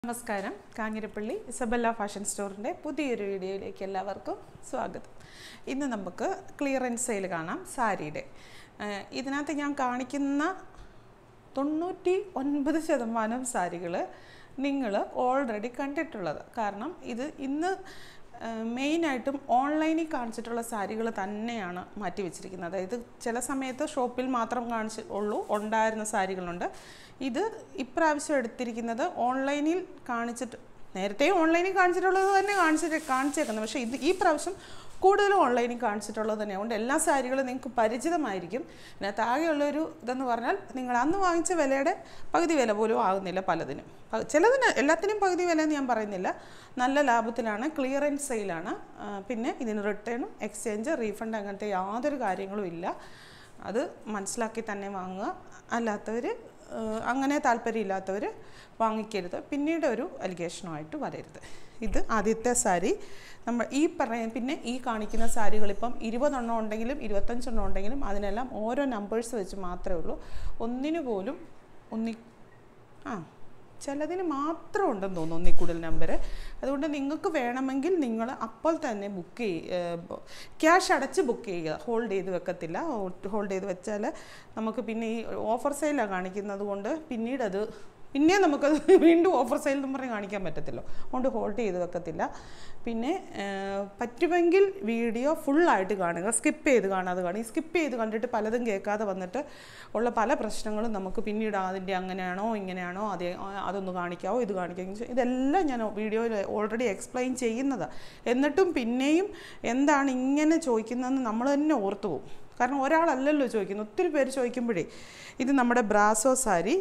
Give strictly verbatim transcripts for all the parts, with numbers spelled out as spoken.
നമസ്കാരം Kanjirappally Isabella fashion സ്റ്റോറിൻ്റെ പുതിയൊരു വീഡിയോയിലേക്ക് എല്ലാവർക്കും സ്വാഗതം. ഇന്ന് നമുക്ക് ക്ലിയറൻസ് സെയിൽ കാണാം സാരിയുടെ. ഇതിനകത്ത് ഞാൻ കാണിക്കുന്ന തൊണ്ണൂറ്റി ഒൻപത് ശതമാനം സാരികൾ നിങ്ങൾ ഓൾറെഡി കണ്ടിട്ടുള്ളത്. കാരണം ഇത് ഇന്ന് മെയിനായിട്ടും ഓൺലൈനിൽ കാണിച്ചിട്ടുള്ള സാരികൾ തന്നെയാണ് മാറ്റി വെച്ചിരിക്കുന്നത്. അതായത് ചില സമയത്ത് ഷോപ്പിൽ മാത്രം കാണിച്ച് ഉള്ളൂ ഉണ്ടായിരുന്ന സാരികളുണ്ട്. ഇത് ഇപ്രാവശ്യം എടുത്തിരിക്കുന്നത് ഓൺലൈനിൽ കാണിച്ചിട്ട്, നേരത്തെ ഓൺലൈനിൽ കാണിച്ചിട്ടുള്ളത് തന്നെ കാണിച്ചിട്ട് കാണിച്ചേക്കുന്നത് പക്ഷേ ഇത് ഈ പ്രാവശ്യം കൂടുതലും ഓൺലൈനിൽ കാണിച്ചിട്ടുള്ളത് തന്നെ. അതുകൊണ്ട് എല്ലാ സാരികളും നിങ്ങൾക്ക് പരിചിതമായിരിക്കും. ഇതിനകത്ത് ആകെയുള്ളൊരു ഇതെന്ന് പറഞ്ഞാൽ നിങ്ങൾ അന്ന് വാങ്ങിച്ച വിലയുടെ പകുതി വില പോലും ആകുന്നില്ല പലതിനും. ചിലതിന് എല്ലാത്തിനും പകുതി വില എന്ന് ഞാൻ പറയുന്നില്ല. നല്ല ലാഭത്തിലാണ്, ക്ലിയറൻസ് സെയിലാണ്. പിന്നെ ഇതിന് റിട്ടേണും എക്സ്ചേഞ്ച് റീഫണ്ട് അങ്ങനത്തെ യാതൊരു കാര്യങ്ങളും ഇല്ല. അത് മനസ്സിലാക്കി തന്നെ വാങ്ങുക. അല്ലാത്തവർ അങ്ങനെ താല്പര്യമില്ലാത്തവർ വാങ്ങിക്കരുത്. പിന്നീട് ഒരു അലിഗേഷനുമായിട്ട് വരരുത്. ഇത് ആദ്യത്തെ സാരി. നമ്മൾ ഈ പറയ പിന്നെ ഈ കാണിക്കുന്ന സാരികളിപ്പം ഇരുപതെണ്ണം ഉണ്ടെങ്കിലും ഇരുപത്തഞ്ചെണ്ണം ഉണ്ടെങ്കിലും അതിനെല്ലാം ഓരോ നമ്പേഴ്സ് വെച്ച് മാത്രമേ ഉള്ളൂ. ഒന്നിനു പോലും ഒന്നി ആ ചിലതിന് മാത്രം ഉണ്ടെന്ന് തോന്നുന്നു ഒന്നിൽ കൂടുതൽ നമ്പർ. അതുകൊണ്ട് നിങ്ങൾക്ക് വേണമെങ്കിൽ നിങ്ങൾ അപ്പോൾ തന്നെ ബുക്ക് ചെയ്യുക, ക്യാഷ് അടച്ച് ബുക്ക് ചെയ്യുക. ഹോൾഡ് ചെയ്ത് വെക്കത്തില്ല. ഹോൾഡ് ചെയ്ത് വെച്ചാൽ നമുക്ക് പിന്നെ ഈ ഓഫർ സെയിലാണ് കാണിക്കുന്നത് കൊണ്ട് പിന്നീട് അത് പിന്നെ നമുക്കത് വീണ്ടും ഓഫർ സെയിൽ എന്ന് പറഞ്ഞ് കാണിക്കാൻ പറ്റത്തില്ല. അതുകൊണ്ട് ഹോൾഡ് ചെയ്ത് വെക്കത്തില്ല. പിന്നെ പറ്റുമെങ്കിൽ വീഡിയോ ഫുള്ളായിട്ട് കാണുക, സ്കിപ്പ് ചെയ്ത് കാണാതെ കാണുക. ഈ സ്കിപ്പ് ചെയ്ത് കണ്ടിട്ട് പലതും കേൾക്കാതെ വന്നിട്ട് ഉള്ള പല പ്രശ്നങ്ങളും നമുക്ക് പിന്നീട് അതിൻ്റെ അങ്ങനെയാണോ ഇങ്ങനെയാണോ അതേ അതൊന്ന് കാണിക്കാവോ ഇത് കാണിക്കാമോ ഇതെല്ലാം ഞാൻ വീഡിയോയിൽ ഓൾറെഡി എക്സ്പ്ലെയിൻ ചെയ്യുന്നതാണ്. എന്നിട്ടും പിന്നെയും എന്താണ് ഇങ്ങനെ ചോദിക്കുന്നതെന്ന് നമ്മൾ തന്നെ ഓർത്തു പോകും. കാരണം ഒരാളല്ലല്ലോ ചോദിക്കുന്നത്, ഒത്തിരി പേര് ചോദിക്കുമ്പോഴേ. ഇത് നമ്മുടെ ബ്രാസോ സാരി.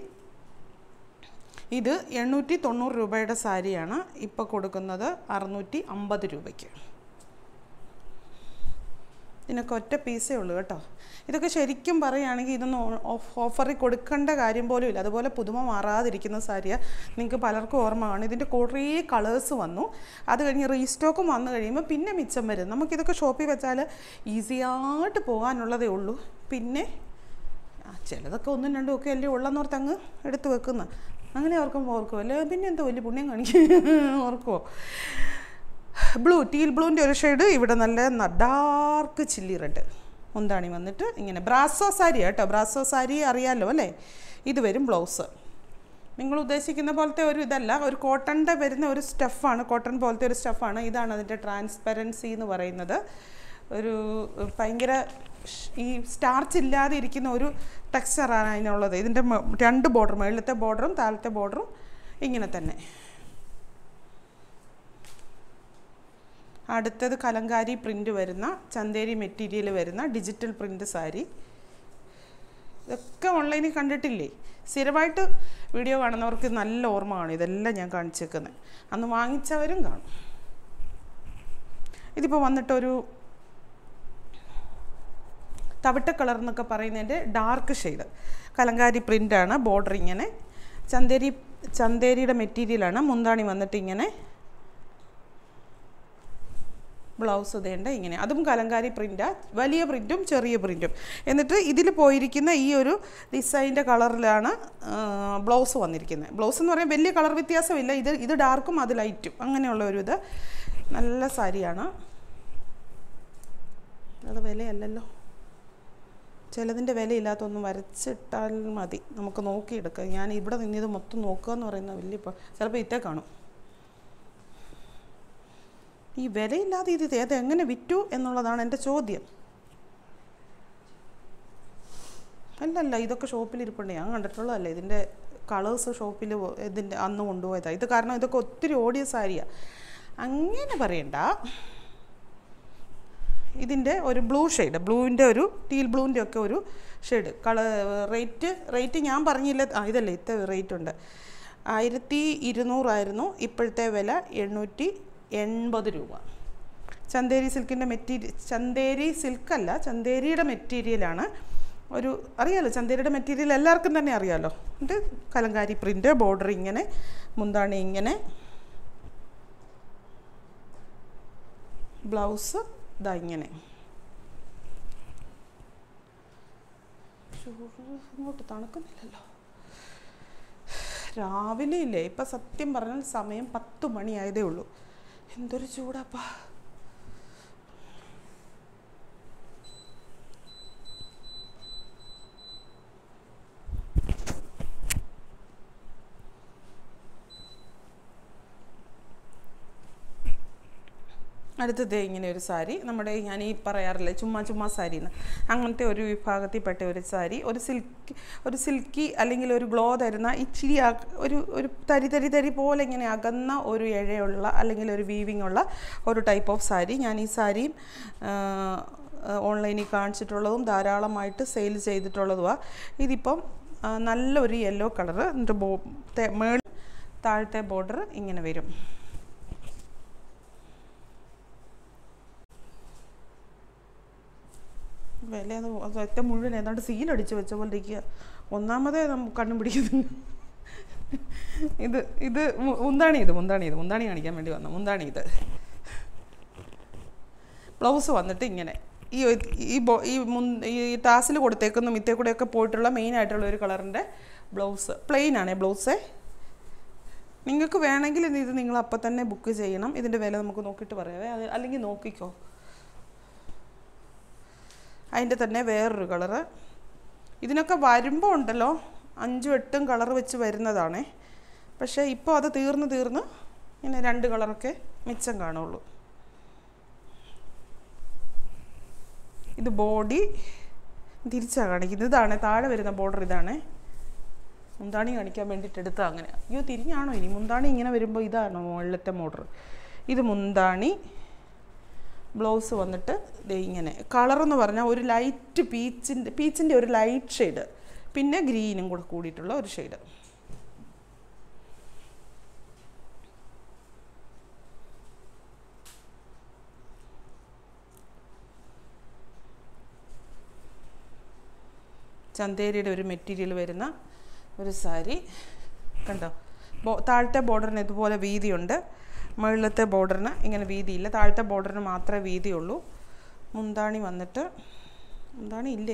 ഇത് എണ്ണൂറ്റി തൊണ്ണൂറ് രൂപയുടെ സാരിയാണ്. ഇപ്പോൾ കൊടുക്കുന്നത് അറുന്നൂറ്റി അമ്പത് രൂപയ്ക്ക്. ഇതിനൊക്കെ ഒറ്റ പീസേ ഉള്ളൂ കേട്ടോ. ഇതൊക്കെ ശരിക്കും പറയുകയാണെങ്കിൽ ഇതൊന്നും ഓഫറിൽ കൊടുക്കേണ്ട കാര്യം പോലും ഇല്ല. അതുപോലെ പുതുമ മാറാതിരിക്കുന്ന സാരിയാണ്. നിങ്ങൾക്ക് പലർക്കും ഓർമ്മ കാണും. ഇതിൻ്റെ കുറേ കളേഴ്സ് വന്നു. അത് കഴിഞ്ഞ് റീസ്റ്റോക്കും വന്നു കഴിയുമ്പോൾ പിന്നെ മിച്ചം വരും. നമുക്കിതൊക്കെ ഷോപ്പിൽ വെച്ചാൽ ഈസിയായിട്ട് പോകാനുള്ളതേ ഉള്ളൂ. പിന്നെ ചിലതൊക്കെ ഒന്നും രണ്ടും ഒക്കെ അല്ലേ ഉള്ളെന്നോർത്ത് അങ്ങ് എടുത്ത് വെക്കുന്ന അങ്ങനെ ഓർക്കുമ്പോൾ ഓർക്കുമോ അല്ലേ പിന്നെ എന്തോ വലിയ പുണ്യം കാണിക്കും ഓർക്കുമോ. ബ്ലൂ, ടീൽ ബ്ലൂവിൻ്റെ ഒരു ഷെയ്ഡ്. ഇവിടെ നല്ല ഡാർക്ക് ചില്ലി റെഡ് മുന്താണി വന്നിട്ട് ഇങ്ങനെ. ബ്രാസോ സാരി കേട്ടോ. ബ്രാസോ സാരി അറിയാമല്ലോ അല്ലേ. ഇത് വരും ബ്ലൗസ്. നിങ്ങൾ ഉദ്ദേശിക്കുന്ന പോലത്തെ ഒരു ഇതല്ല, ഒരു കോട്ടൻ്റെ വരുന്ന ഒരു സ്റ്റഫാണ്. കോട്ടൺ പോലത്തെ ഒരു സ്റ്റഫാണ്. ഇതാണ് അതിൻ്റെ ട്രാൻസ്പെറൻസി എന്ന് പറയുന്നത്. ഒരു ഭയങ്കര ഈ സ്റ്റാർച്ച് ഇല്ലാതെ ഇരിക്കുന്ന ഒരു ടെക്സ്ചറാണ് അതിനുള്ളത്. ഇതിൻ്റെ രണ്ട് ബോർഡർ, മുകളിലത്തെ ബോർഡറും താഴത്തെ ബോർഡറും ഇങ്ങനെ തന്നെ. അടുത്തത് കലങ്കാരി പ്രിൻ്റ് വരുന്ന ചന്തേരി മെറ്റീരിയൽ വരുന്ന ഡിജിറ്റൽ പ്രിൻ്റ് സാരി. ഇതൊക്കെ ഓൺലൈനിൽ കണ്ടിട്ടില്ലേ? സ്ഥിരമായിട്ട് വീഡിയോ കാണുന്നവർക്ക് നല്ല ഓർമ്മ കാണും. ഇതെല്ലാം ഞാൻ കാണിച്ചേക്കുന്നത്. അന്ന് വാങ്ങിച്ചവരും കാണും. ഇതിപ്പോൾ വന്നിട്ടൊരു തവിട്ട കളർ എന്നൊക്കെ പറയുന്നതിൻ്റെ ഡാർക്ക് ഷെയ്ഡ്. കലങ്കാരി പ്രിൻ്റാണ്. ബോർഡർ ഇങ്ങനെ. ചന്തേരി ചന്തേരിയുടെ മെറ്റീരിയലാണ്. മുന്താണി വന്നിട്ട് ഇങ്ങനെ. ബ്ലൗസ് ഇതേണ്ട ഇങ്ങനെ. അതും കലങ്കാരി പ്രിൻ്റാണ്. വലിയ പ്രിൻറ്റും ചെറിയ പ്രിൻറ്റും. എന്നിട്ട് ഇതിൽ പോയിരിക്കുന്ന ഈ ഒരു ഡിസൈൻ്റെ കളറിലാണ് ബ്ലൗസ് വന്നിരിക്കുന്നത്. ബ്ലൗസ് എന്ന് പറയാൻ വലിയ കളർ വ്യത്യാസമില്ല. ഇത് ഇത് ഡാർക്കും അത് ലൈറ്റും അങ്ങനെയുള്ള ഒരു ഇത്. നല്ല സാരിയാണ്. അത് വിലയല്ലല്ലോ. ചിലതിൻ്റെ വിലയില്ലാത്തൊന്നും വരച്ചിട്ടാൽ മതി, നമുക്ക് നോക്കിയെടുക്കാം. ഞാൻ ഇവിടെ നിന്നിത് മൊത്തം നോക്കുക എന്ന് പറയുന്നത് വലിയ ചിലപ്പോൾ ഇത്തേ കാണും. ഈ വിലയില്ലാതെ ഇത് ഏത് എങ്ങനെ വിറ്റു എന്നുള്ളതാണ് എൻ്റെ ചോദ്യം. അല്ലല്ല, ഇതൊക്കെ ഷോപ്പിലിരിപ്പുണ്ട്. ഞാൻ കണ്ടിട്ടുള്ളതല്ലേ. ഇതിൻ്റെ കളേഴ്സ് ഷോപ്പിൽ ഇതിൻ്റെ അന്ന് കൊണ്ടുപോയതാണ്. ഇത് കാരണം ഇതൊക്കെ ഒത്തിരി ഓടിയ സാരിയാണ്. അങ്ങനെ പറയണ്ട. ഇതിൻ്റെ ഒരു ബ്ലൂ ഷെയ്ഡ്, ബ്ലൂവിൻ്റെ ഒരു ടീൽ ബ്ലൂവിൻ്റെ ഒക്കെ ഒരു ഷെയ്ഡ്. കളർ റേറ്റ് റേറ്റ് ഞാൻ പറഞ്ഞില്ല. ആ ഇതല്ലേ ഇത്ര റേറ്റ് ഉണ്ട്. ആയിരത്തി ഇരുന്നൂറായിരുന്നു. ഇപ്പോഴത്തെ വില എണ്ണൂറ്റി എൺപത് രൂപ. ചന്തേരി സിൽക്കിൻ്റെ മെറ്റീരിയൽ, ചന്തേരി സിൽക്കല്ല ചന്തേരിയുടെ മെറ്റീരിയലാണ്. ഒരു അറിയാമല്ലോ, ചന്തേരിയുടെ മെറ്റീരിയൽ എല്ലാവർക്കും തന്നെ അറിയാമല്ലോ. ഇത് കലങ്കാരി പ്രിൻ്റ്, ബോർഡർ ഇങ്ങനെ, മുന്താണി ഇങ്ങനെ, ബ്ലൗസ് ഇതാ ഇങ്ങനെ. ഇങ്ങോട്ട് തണുക്കുന്നില്ലല്ലോ. രാവിലെ ഇല്ലേ, ഇപ്പം സത്യം പറഞ്ഞാൽ സമയം പത്ത് മണിയായതേ ഉള്ളൂ. എന്തൊരു ചൂടാപ്പാ. അടുത്തത് ഇങ്ങനെ ഒരു സാരി, നമ്മുടെ ഞാൻ ഈ പറയാറില്ലേ ചുമ്മാ ചുമ്മാ സാരിന്ന്, അങ്ങനത്തെ ഒരു വിഭാഗത്തിൽപ്പെട്ട ഒരു സാരി. ഒരു സിൽക്കി ഒരു സിൽക്കി അല്ലെങ്കിൽ ഒരു ഗ്ലോ തരുന്ന ഇച്ചിരി ഒരു ഒരു തരി തരി തരി പോലെ ഇങ്ങനെ അകന്ന ഒരു ഇഴയുള്ള അല്ലെങ്കിൽ ഒരു വീവിങ് ഉള്ള ഒരു ടൈപ്പ് ഓഫ് സാരി. ഞാൻ ഈ സാരിയും ഓൺലൈനിൽ കാണിച്ചിട്ടുള്ളതും ധാരാളമായിട്ട് സെയിൽ ചെയ്തിട്ടുള്ളതുമാണ്. ഇതിപ്പം നല്ലൊരു യെല്ലോ കളറ്, എന്നിട്ട് ബോ മേൾ താഴത്തെ ബോർഡർ ഇങ്ങനെ വരും. വില അത് ഒറ്റ മുഴുവൻ ഏതാണ്ട് സീലടിച്ച് വെച്ച പോലെ ഇരിക്കുക. ഒന്നാമതേ നമുക്ക് കണ്ണും പിടിക്കുന്നു. ഇത് ഇത് മുന്താണി ഇത് മുന്താണി ഇത് മുന്താണി കാണിക്കാൻ വേണ്ടി വന്ന മുന്താണി ഇത്. ബ്ലൗസ് വന്നിട്ട് ഇങ്ങനെ ഈ ഈ ബോ ഈ മുൻ ഈ ടാസിൽ കൊടുത്തേക്കുന്ന മിത്തേ കൂടെയൊക്കെ പോയിട്ടുള്ള മെയിൻ ആയിട്ടുള്ള ഒരു കളറിൻ്റെ ബ്ലൗസ്. പ്ലെയിൻ ആണേ ബ്ലൗസേ. നിങ്ങൾക്ക് വേണമെങ്കിൽ ഇത് നിങ്ങൾ അപ്പം തന്നെ ബുക്ക് ചെയ്യണം. ഇതിൻ്റെ വില നമുക്ക് നോക്കിയിട്ട് പറയാവേ, അല്ലെങ്കിൽ നോക്കിക്കോ. അതിൻ്റെ തന്നെ വേറൊരു കളറ്. ഇതിനൊക്കെ വരുമ്പോൾ ഉണ്ടല്ലോ അഞ്ചും എട്ടും കളർ വെച്ച് വരുന്നതാണേ. പക്ഷേ ഇപ്പോൾ അത് തീർന്ന് തീർന്ന് ഇങ്ങനെ രണ്ട് കളറൊക്കെ മിച്ചം കാണുള്ളൂ. ഇത് ബോഡി തിരിച്ചാണ് കാണിക്കുന്നത്. ഇതാണ് താഴെ വരുന്ന ബോർഡർ. ഇതാണ് മുന്താണി കാണിക്കാൻ വേണ്ടിയിട്ട് എടുത്താൽ അങ്ങനെ. അയ്യോ തിരിഞ്ഞാണോ ഇനി? മുന്താണി ഇങ്ങനെ വരുമ്പോൾ ഇതാണോ മുകളിലത്തെ ബോർഡർ? ഇത് മുന്താണി. ബ്ലൗസ് വന്നിട്ട് ദേ ഇങ്ങനെ. കളറെന്ന് പറഞ്ഞാൽ ഒരു ലൈറ്റ് പീച്ചിൻ്റെ പീച്ചിൻ്റെ ഒരു ലൈറ്റ് ഷെയ്ഡ്, പിന്നെ ഗ്രീനും കൂടെ കൂടിയിട്ടുള്ള ഒരു ഷെയ്ഡ്. ചന്തേരിയുടെ ഒരു മെറ്റീരിയൽ വരുന്ന ഒരു സാരി കണ്ടോ. ബോ താഴത്തെ ബോർഡറിന് ഇതുപോലെ വീതിയുണ്ട്, മുകളിലത്തെ ബോർഡറിന് ഇങ്ങനെ വീതിയില്ല. താഴത്തെ ബോർഡറിന് മാത്രമേ വീതിയുള്ളൂ. മുന്താണി വന്നിട്ട് മുന്താണി ഇല്ലേ?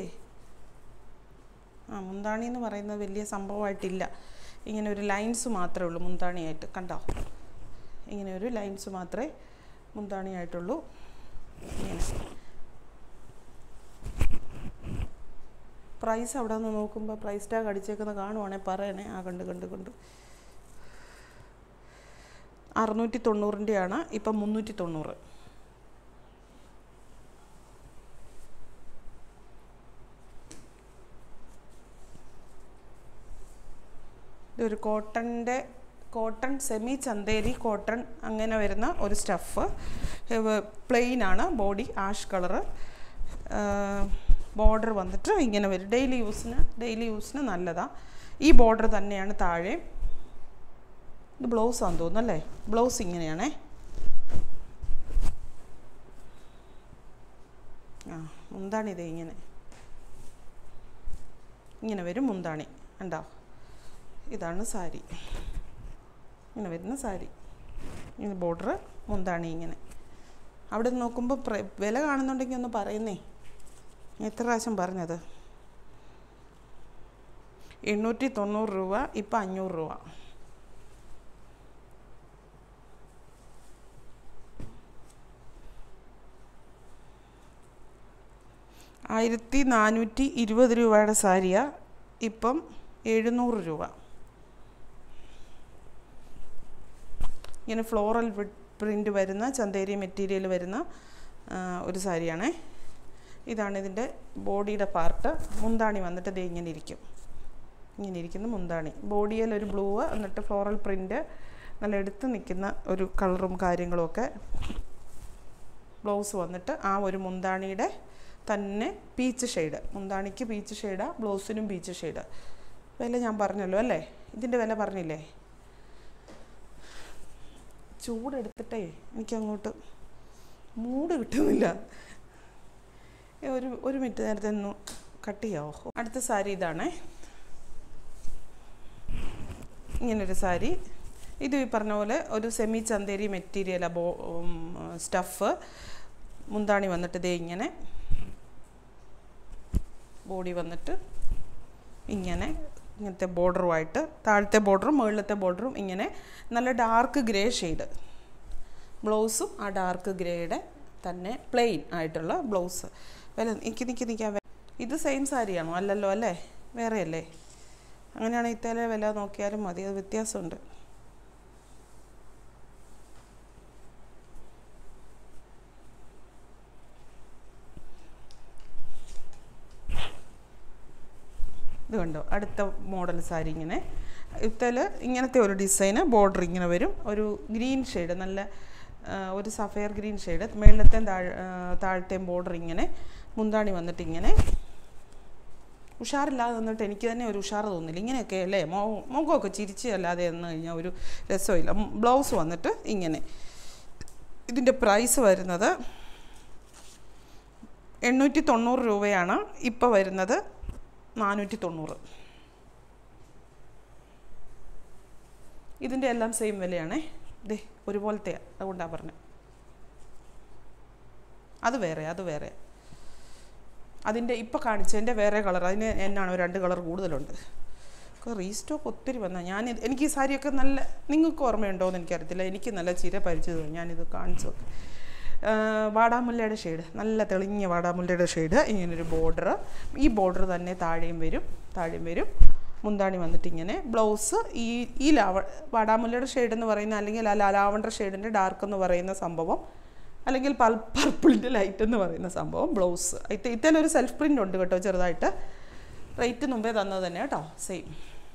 ആ മുന്താണി എന്ന് പറയുന്നത് വലിയ സംഭവമായിട്ടില്ല. ഇങ്ങനെ ഒരു ലൈൻസ് മാത്രമേ ഉള്ളൂ മുന്താണിയായിട്ട്. കണ്ടോ, ഇങ്ങനെ ഒരു ലൈൻസ് മാത്രമേ മുന്താണിയായിട്ടുള്ളൂ. ഇങ്ങനെ പ്രൈസ് അവിടെ നിന്ന് നോക്കുമ്പോൾ പ്രൈസ് ടാഗ് അടിച്ചേക്കുന്ന കാണുവാണെങ്കിൽ പറയണേ. ആ കണ്ട് കണ്ട് കണ്ട് അറുന്നൂറ്റി തൊണ്ണൂറിൻ്റെയാണ് ഇപ്പം മുന്നൂറ്റി തൊണ്ണൂറ്. ഇതൊരു കോട്ടൻ്റെ കോട്ടൺ സെമി ചന്തേരി കോട്ടൺ അങ്ങനെ വരുന്ന ഒരു സ്റ്റഫ്. പ്ലെയിനാണ് ബോഡി, ആഷ് കളറ്. ബോർഡർ വന്നിട്ട് ഇങ്ങനെ വരും. ഡെയിലി യൂസിന് ഡെയിലി യൂസിന് നല്ലതാണ്. ഈ ബോർഡർ തന്നെയാണ് താഴെ. ഇത് ബ്ലൗസ് ആണെന്ന് തോന്നുന്നു അല്ലേ? ബ്ലൗസ് ഇങ്ങനെയാണേ. ആ മുന്താണി ഇതേ ഇങ്ങനെ ഇങ്ങനെ വരും മുന്താണി. ഉണ്ടോ? ഇതാണ് സാരി. ഇങ്ങനെ വരുന്ന സാരി. ഇങ്ങനെ ബോർഡർ, മുന്താണി ഇങ്ങനെ. അവിടെ നോക്കുമ്പോൾ വില കാണുന്നുണ്ടെങ്കിൽ ഒന്ന് പറയുന്നേ. എത്ര പ്രാവശ്യം പറഞ്ഞത്? എണ്ണൂറ്റി തൊണ്ണൂറ് രൂപ, ഇപ്പം അഞ്ഞൂറ് രൂപ. ആയിരത്തി നാനൂറ്റി ഇരുപത് രൂപയുടെ സാരിയാണ്, ഇപ്പം എഴുന്നൂറ് രൂപ. ഇങ്ങനെ ഫ്ലോറൽ പ്രിൻ്റ് വരുന്ന ചന്തേരി മെറ്റീരിയൽ വരുന്ന ഒരു സാരിയാണേ. ഇതാണ് ഇതിൻ്റെ ബോഡിയുടെ പാർട്ട്. മുന്താണി വന്നിട്ട് ഇത് ഇങ്ങനെ ഇരിക്കും. ഇങ്ങനെ ഇരിക്കുന്ന മുന്താണി. ബോഡിയിൽ ഒരു ബ്ലൂ, എന്നിട്ട് ഫ്ലോറൽ പ്രിൻ്റ്, നല്ല എടുത്ത് നിൽക്കുന്ന ഒരു കളറും കാര്യങ്ങളുമൊക്കെ. ബ്ലൗസ് വന്നിട്ട് ആ ഒരു മുന്താണിയുടെ തന്നെ പീച്ച് ഷെയ്ഡ്. മുന്താണിക്ക് പീച്ച് ഷെയ്ഡാണ്, ബ്ലൗസിനും പീച്ച് ഷെയ്ഡ്. വില ഞാൻ പറഞ്ഞല്ലോ അല്ലേ? ഇതിൻ്റെ വില പറഞ്ഞില്ലേ? ചൂടെടുത്തിട്ടേ എനിക്കങ്ങോട്ട് മൂഡ് കിട്ടുന്നില്ല. ഒരു ഒരു മിനിറ്റ് നേരത്തെ ഒന്ന് കട്ട് ചെയ്യാവോ? അടുത്ത സാരി ഇതാണേ. ഇങ്ങനൊരു സാരി. ഇത് ഈ പറഞ്ഞ പോലെ ഒരു സെമി ചന്തേരി മെറ്റീരിയലാണ്. ബോ സ്റ്റഫ്. മുന്താണി വന്നിട്ട് ഇതേ ഇങ്ങനെ. ബോഡി വന്നിട്ട് ഇങ്ങനെ. ഇങ്ങനത്തെ ബോർഡറുമായിട്ട് താഴത്തെ ബോർഡറും മുകളിലത്തെ ബോർഡറും ഇങ്ങനെ നല്ല ഡാർക്ക് ഗ്രേ ഷെയ്ഡ്. ബ്ലൗസും ആ ഡാർക്ക് ഗ്രേയുടെ തന്നെ പ്ലെയിൻ ആയിട്ടുള്ള ബ്ലൗസ്. വില നിൽക്കി നിൽക്കി നിൽക്കാൻ. ഇത് സെയിം സാരിയാണോ? അല്ലല്ലോ അല്ലേ, വേറെ അല്ലേ? അങ്ങനെയാണെങ്കിൽ ഇത്തേലെ വില നോക്കിയാലും മതി, അത് വ്യത്യാസമുണ്ട്. ഇത് കണ്ടോ, അടുത്ത മോഡൽ സാരി ഇങ്ങനെ ഇത്തല് ഇങ്ങനത്തെ ഒരു ഡിസൈന്. ബോർഡർ ഇങ്ങനെ വരും, ഒരു ഗ്രീൻ ഷെയ്ഡ്, നല്ല ഒരു സഫയർ ഗ്രീൻ ഷെയ്ഡ്. മേളത്തെയും താഴെ താഴത്തെയും ബോർഡർ ഇങ്ങനെ. മുന്താണി വന്നിട്ട് ഇങ്ങനെ ഉഷാറില്ലാതെ നിന്നിട്ട് എനിക്ക് തന്നെ ഒരു ഉഷാറ് തോന്നില്ല. ഇങ്ങനെയൊക്കെ അല്ലേ മോ മുഖമൊക്കെ ചിരിച്ച് അല്ലാതെ എന്ന് കഴിഞ്ഞാൽ ഒരു രസമില്ല. ബ്ലൗസ് വന്നിട്ട് ഇങ്ങനെ. ഇതിൻ്റെ പ്രൈസ് വരുന്നത് എണ്ണൂറ്റി തൊണ്ണൂറ് രൂപയാണ്. ഇപ്പോൾ വരുന്നത് നാനൂറ്റി തൊണ്ണൂറ്. ഇതിൻ്റെ എല്ലാം സെയിം വിലയാണേ. ഇതേ ഒരുപോലത്തെയാണ്, അതുകൊണ്ടാണ് പറഞ്ഞത്. അത് വേറെ അത് വേറെ അതിൻ്റെ ഇപ്പോൾ കാണിച്ചതിൻ്റെ വേറെ കളർ. അതിന് എന്നാണ് രണ്ട് കളർ കൂടുതലുണ്ട്. റീസ്റ്റോക്ക് ഒത്തിരി വന്നാൽ ഞാൻ എനിക്ക് ഈ സാരിയൊക്കെ നല്ല, നിങ്ങൾക്ക് ഓർമ്മയുണ്ടോ എന്ന് എനിക്കറിയത്തില്ല, എനിക്ക് നല്ല ചിര പരിചിതം. ഞാനിത് കാണിച്ചു. വാടാമുല്ലയുടെ ഷെയ്ഡ്, നല്ല തെളിഞ്ഞ വാടാമുല്ലയുടെ ഷെയ്ഡ്. ഇങ്ങനൊരു ബോർഡർ. ഈ ബോർഡർ തന്നെ താഴെയും വരും താഴെയും വരും മുന്താണി വന്നിട്ട് ഇങ്ങനെ. ബ്ലൗസ് ഈ ഈ ലാവ വാടാമുല്ലയുടെ ഷെയ്ഡ് എന്ന് പറയുന്ന, അല്ലെങ്കിൽ ആ ലാവണ്ടർ ഷെയ്ഡിൻ്റെ ഡാർക്ക് എന്ന് പറയുന്ന സംഭവം, അല്ലെങ്കിൽ പൽ പർപ്പിളിൻ്റെ ലൈറ്റ് എന്ന് പറയുന്ന സംഭവം ബ്ലൗസ്. ഇത് ഇത്തേലൊരു സെൽഫ് പ്രിൻ്റ് ഉണ്ട് കേട്ടോ, ചെറുതായിട്ട്. റേറ്റ് മുമ്പേ തന്നത് തന്നെ കേട്ടോ, സെയിം.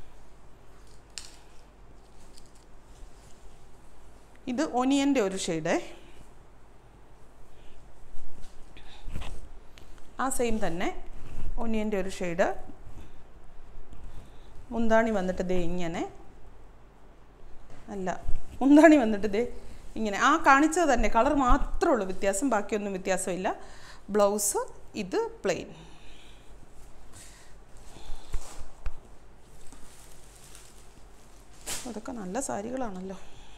ഇത് ഒനിയൻ്റെ ഒരു ഷെയ്ഡ്, ആ സെയിം തന്നെ ഒനിയൻ്റെ ഒരു ഷെയ്ഡ്. മുന്താണി വന്നിട്ട് ദേ ഇങ്ങനെ, അല്ല മുന്താണി വന്നിട്ട് ദേ ഇങ്ങനെ. ആ കാണിച്ചത് തന്നെ, കളർ മാത്രമേ ഉള്ളൂ വ്യത്യാസം, ബാക്കിയൊന്നും വ്യത്യാസമില്ല. ബ്ലൗസ് ഇത് പ്ലെയിൻ. അതൊക്കെ നല്ല സാരികളാണല്ലോ.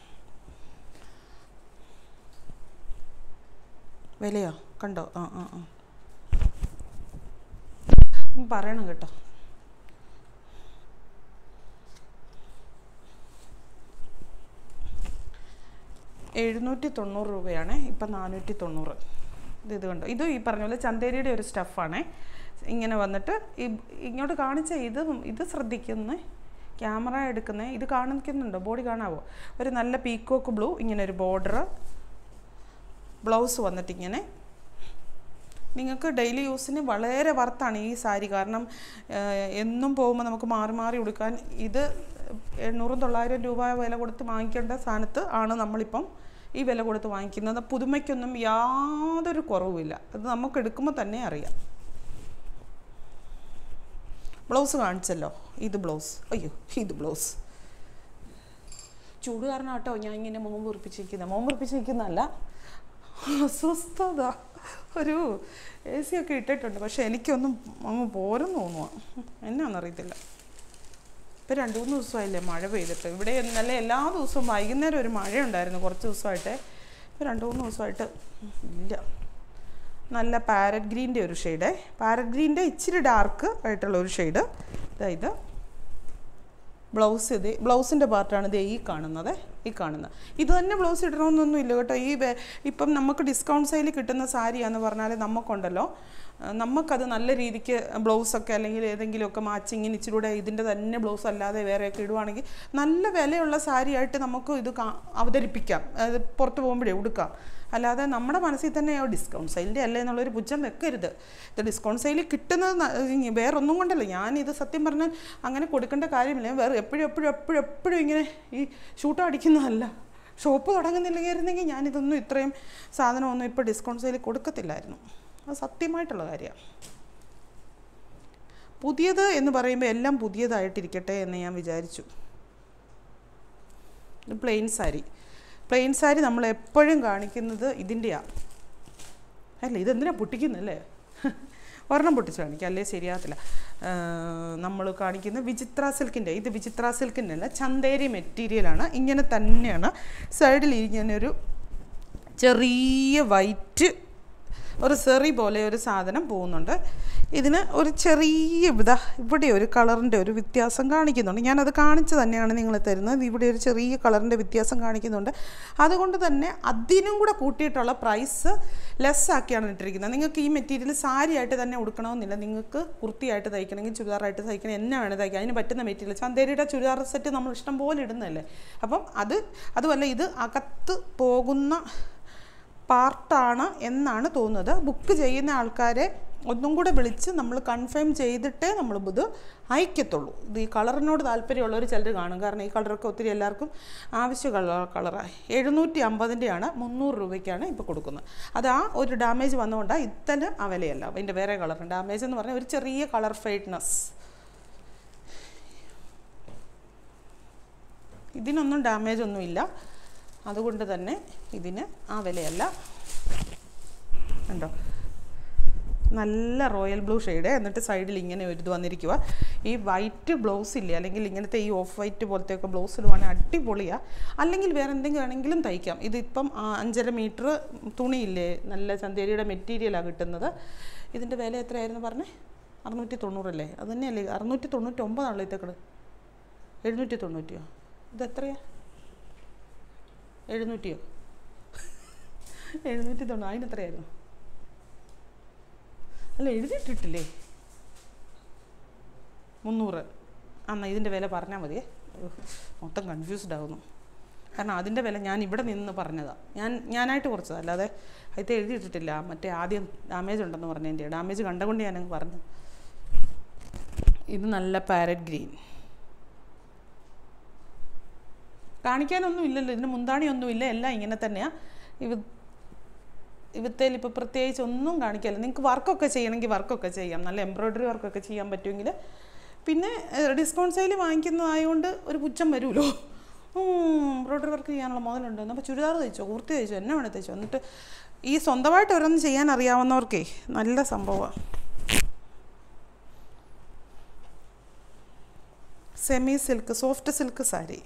വിലയോ കണ്ടോ? ആ ആ ആ പറയണം കേട്ടോ. എഴുന്നൂറ്റി തൊണ്ണൂറ് രൂപയാണ്, ഇപ്പം നാനൂറ്റി തൊണ്ണൂറ്. ഇത് ഇത് കണ്ടോ, ഇത് ഈ പറഞ്ഞ പോലെ ചന്തേരിയുടെ ഒരു സ്റ്റഫാണേ. ഇങ്ങനെ വന്നിട്ട് ഈ ഇങ്ങോട്ട് കാണിച്ച ഇത് ഇത് ശ്രദ്ധിക്കുന്നേ, ക്യാമറ എടുക്കുന്നേ. ഇത് കാണിക്കുന്നുണ്ടോ? ബോഡി കാണാവോ? ഒരു നല്ല പീക്കോക്ക് ബ്ലൂ, ഇങ്ങനെ ഒരു ബോർഡർ. ബ്ലൗസ് വന്നിട്ട് ഇങ്ങനെ. നിങ്ങൾക്ക് ഡെയിലി യൂസിന് വളരെ വർത്താണ് ഈ സാരി. കാരണം എന്നും പോകുമ്പോൾ നമുക്ക് മാറി മാറി ഉടുക്കാൻ. ഇത് എണ്ണൂറും തൊള്ളായിരം രൂപ വില കൊടുത്ത് വാങ്ങിക്കേണ്ട സ്ഥാനത്ത് ആണ് നമ്മളിപ്പം ഈ വില കൊടുത്ത് വാങ്ങിക്കുന്നത്. പുതുമയ്ക്കൊന്നും യാതൊരു കുറവുമില്ല, അത് നമുക്ക് എടുക്കുമ്പോൾ തന്നെ അറിയാം. ബ്ലൗസ് കാണിച്ചല്ലോ, ഇത് ബ്ലൗസ്. അയ്യോ, ഇത് ബ്ലൗസ്. ചൂട് കാരണം കേട്ടോ ഞാൻ ഇങ്ങനെ മോൻ പൊറിപ്പിച്ചിരിക്കുന്നത്. മോൻ പൊറിപ്പിച്ചിരിക്കുന്നതല്ല, അസ്വസ്ഥത. ഒരു എ സി ഒക്കെ ഇട്ടിട്ടുണ്ട്, പക്ഷെ എനിക്കൊന്നും അങ്ങ് പോരും തോന്നുക. എന്നാണെന്നറിയത്തില്ല. ഇപ്പം രണ്ട് മൂന്ന് ദിവസമായില്ലേ മഴ പെയ്തിട്ട്. ഇവിടെ നല്ല എല്ലാ ദിവസവും വൈകുന്നേരം ഒരു മഴയുണ്ടായിരുന്നു കുറച്ച് ദിവസമായിട്ട്. ഇപ്പം രണ്ട് മൂന്ന് ദിവസമായിട്ട് ഇല്ല. നല്ല പാരറ്റ് ഗ്രീൻ്റെ ഒരു ഷെയ്ഡ്, പാരറ്റ് ഗ്രീൻ്റെ ഇച്ചിരി ഡാർക്ക് ആയിട്ടുള്ള ഒരു ഷെയ്ഡ്. അതായത് ബ്ലൗസ്, ഇത് ബ്ലൗസിൻ്റെ പാർട്ടാണ് ഇത് ഈ കാണുന്നത്. ഈ കാണുന്നത് ഇത് തന്നെ ബ്ലൗസ് ഇടണമെന്നൊന്നും ഇല്ല കേട്ടോ. ഈ ഇപ്പം നമുക്ക് ഡിസ്കൗണ്ട് സെയിൽ കിട്ടുന്ന സാരിയാണെന്ന് പറഞ്ഞാൽ നമുക്കുണ്ടല്ലോ, നമുക്കത് നല്ല രീതിക്ക് ബ്ലൗസൊക്കെ അല്ലെങ്കിൽ ഏതെങ്കിലുമൊക്കെ മാച്ചിങ്ങിന് ഇച്ചിരി കൂടെ ഇതിൻ്റെ തന്നെ ബ്ലൗസ് അല്ലാതെ വേറെയൊക്കെ ഇടുവാണെങ്കിൽ നല്ല വിലയുള്ള സാരിയായിട്ട് നമുക്ക് ഇത് അവതരിപ്പിക്കാം. അത് പുറത്ത് പോകുമ്പോഴേ ഉടുക്കാം. അല്ലാതെ നമ്മുടെ മനസ്സിൽ തന്നെ ഡിസ്കൗണ്ട് സെയിലിൻ്റെ അല്ലേ എന്നുള്ളൊരു പുച്ഛം വെക്കരുത്. ഇത് ഡിസ്കൗണ്ട് സെയിലിൽ കിട്ടുന്നത് വേറെ ഒന്നും കൊണ്ടല്ല. ഞാനിത് സത്യം പറഞ്ഞാൽ അങ്ങനെ കൊടുക്കേണ്ട കാര്യമില്ല. വേറെ എപ്പോഴും എപ്പോഴും എപ്പോഴും എപ്പോഴും ഇങ്ങനെ ഈ ഷൂട്ട് അടിക്കുന്നതല്ല. ഷോപ്പ് തുടങ്ങുന്നില്ലായിരുന്നെങ്കിൽ ഞാനിതൊന്നും ഇത്രയും സാധനമൊന്നും ഇപ്പോൾ ഡിസ്കൗണ്ട് സെയിലിൽ കൊടുക്കത്തില്ലായിരുന്നു. അത് സത്യമായിട്ടുള്ള കാര്യമാണ്. പുതിയത് എന്ന് പറയുമ്പോൾ എല്ലാം പുതിയതായിട്ടിരിക്കട്ടെ എന്ന് ഞാൻ വിചാരിച്ചു. ഇത് പ്ലെയിൻ സാരി. പ്ലെയിൻ സാരി നമ്മൾ എപ്പോഴും കാണിക്കുന്നത് ഇതിൻ്റെയാണ് അല്ലേ? ഇതെന്തിനാണ് പൊട്ടിക്കുന്നല്ലേ? ഒരെണ്ണം പൊട്ടിച്ച് കാണിക്കുക, അല്ലേ ശരിയാകത്തില്ല. നമ്മൾ കാണിക്കുന്ന വിചിത്ര സിൽക്കിൻ്റെ. ഇത് വിചിത്ര സിൽക്കിൻ്റെ അല്ല, ചന്തേരി മെറ്റീരിയലാണ്. ഇങ്ങനെ തന്നെയാണ്. സൈഡിൽ ഇങ്ങനെ ഒരു ചെറിയ വൈറ്റ് ഒരു സെറി പോലെ ഒരു സാധനം പോകുന്നുണ്ട്. ഇതിന് ഒരു ചെറിയ ഇതാ ഇവിടെ ഒരു കളറിൻ്റെ ഒരു വ്യത്യാസം കാണിക്കുന്നുണ്ട്. ഞാനത് കാണിച്ച് തന്നെയാണ് നിങ്ങൾ തരുന്നത്. ഇവിടെ ഒരു ചെറിയ കളറിൻ്റെ വ്യത്യാസം കാണിക്കുന്നുണ്ട്. അതുകൊണ്ട് തന്നെ അതിനും കൂടെ കൂട്ടിയിട്ടുള്ള പ്രൈസ് ലെസ്സാക്കിയാണ് ഇട്ടിരിക്കുന്നത്. നിങ്ങൾക്ക് ഈ മെറ്റീരിയൽ സാരിയായിട്ട് തന്നെ ഉടുക്കണമെന്നില്ല. നിങ്ങൾക്ക് കുർത്തിയായിട്ട് തയ്ക്കണമെങ്കിൽ ചുരിദാറായിട്ട് തയ്ക്കണം, എന്നെ വേണം തയ്ക്കാൻ. അതിന് പറ്റുന്ന മെറ്റീരിയൽ ചന്തേരിയുടെ ചുരിദാർ സെറ്റ് നമ്മൾ ഇഷ്ടം പോലെ ഇടുന്നതല്ലേ. അപ്പം അത് അതുമല്ല, ഇത് അകത്ത് പോകുന്ന പാർട്ടാണ് എന്നാണ് തോന്നുന്നത്. ബുക്ക് ചെയ്യുന്ന ആൾക്കാരെ ഒന്നും കൂടെ വിളിച്ച് നമ്മൾ കൺഫേം ചെയ്തിട്ടേ നമ്മൾ ഇത് അയക്കത്തുള്ളൂ. ഇത് ഈ കളറിനോട് താല്പര്യമുള്ളവർ ചിലർ കാണും. കാരണം ഈ കളറൊക്കെ ഒത്തിരി എല്ലാവർക്കും ആവശ്യമുള്ള കളറാണ്. എഴുന്നൂറ്റി അമ്പതിൻ്റെയാണ് മുന്നൂറ് രൂപയ്ക്കാണ് ഇപ്പോൾ കൊടുക്കുന്നത്. അത് ആ ഒരു ഡാമേജ് വന്നുകൊണ്ടാണ് ഇത്തന്നെ ആ വിലയല്ല. അതിൻ്റെ വേറെ കളറുണ്ട്. ഡാമേജ് എന്ന് പറഞ്ഞാൽ ഒരു ചെറിയ കളർ ഫെയ്ഡ്നെസ്. ഇതിനൊന്നും ഡാമേജ് ഒന്നുമില്ല. അതുകൊണ്ട് തന്നെ ഇതിന് ആ വിലയല്ല. കണ്ടോ, നല്ല റോയൽ ബ്ലൂ ഷെയ്ഡ്. എന്നിട്ട് സൈഡിൽ ഇങ്ങനെ ഒരു ഇത് വന്നിരിക്കുക. ഈ വൈറ്റ് ബ്ലൗസ് ഇല്ലേ, അല്ലെങ്കിൽ ഇങ്ങനത്തെ ഈ ഓഫ് വൈറ്റ് പോലത്തെയൊക്കെ ബ്ലൗസ് ഇടുവാണെങ്കിൽ അടിപൊളിയാണ്. അല്ലെങ്കിൽ വേറെ എന്തെങ്കിലും ആണെങ്കിലും തയ്ക്കാം. ഇതിപ്പം അഞ്ചര മീറ്റർ തുണിയില്ലേ, നല്ല ചന്തേരിയുടെ മെറ്റീരിയലാണ് കിട്ടുന്നത്. ഇതിൻ്റെ വില എത്രയായിരുന്നു പറഞ്ഞേ? അറുന്നൂറ്റി തൊണ്ണൂറല്ലേ? അത് തന്നെയല്ലേ, അറുന്നൂറ്റി തൊണ്ണൂറ്റി ഒമ്പതാണല്ലോ ഇത്തേക്കട്. എഴുന്നൂറ്റി തൊണ്ണൂറ്റിയോ? ഇതെത്രയാ? എഴുന്നൂറ്റിയോ? എഴുന്നൂറ്റി തൊണ്ണൂറ്. അതിനെത്രയായിരുന്നു? അല്ല, എഴുതിയിട്ടിട്ടില്ലേ? മുന്നൂറ്. എന്നാൽ ഇതിൻ്റെ വില പറഞ്ഞാൽ മതിയേ. മൊത്തം കൺഫ്യൂസ്ഡ് ആകുന്നു. കാരണം അതിൻ്റെ വില ഞാൻ ഇവിടെ നിന്ന് പറഞ്ഞതാണ്. ഞാൻ ഞാനായിട്ട് കുറച്ചതാണ്, അല്ലാതെ അതിൽ എഴുതിയിട്ടിട്ടില്ല. മറ്റേ ആദ്യം ഡാമേജ് ഉണ്ടെന്ന് പറഞ്ഞതിൻ്റെ ഡാമേജ് കണ്ടുകൊണ്ട് ഞാനങ്ങ് പറഞ്ഞു. ഇത് നല്ല പാരറ്റ് ഗ്രീൻ. കാണിക്കാനൊന്നും ഇല്ലല്ലോ, ഇതിന് മുന്താണിയൊന്നുമില്ല. എല്ലാം ഇങ്ങനെ തന്നെയാണ്. ഇവ ഇവത്തേൽ ഇപ്പോൾ പ്രത്യേകിച്ച് ഒന്നും കാണിക്കാമല്ലോ. നിങ്ങൾക്ക് വർക്കൊക്കെ ചെയ്യണമെങ്കിൽ വർക്കൊക്കെ ചെയ്യാം. നല്ല എംബ്രോയ്ഡറി വർക്കൊക്കെ ചെയ്യാൻ പറ്റുമെങ്കിൽ. പിന്നെ ഡിസ്കൗണ്ട് സെയിൽ വാങ്ങിക്കുന്നതായതുകൊണ്ട് ഒരു പുച്ഛം വരുമല്ലോ. എംബ്രോയ്ഡറി വർക്ക് ചെയ്യാനുള്ള മുതലുണ്ട്. അപ്പോൾ ചുരിദാർ തയ്ച്ചോ, കുർത്തി തയ്ച്ചോ, എന്നെ വേണേൽ തയ്ച്ചോ. എന്നിട്ട് ഈ സ്വന്തമായിട്ട് ഓരോന്ന് ചെയ്യാൻ അറിയാവുന്നവർക്കേ നല്ല സംഭവമാണ്. Semi silk, soft silk sari.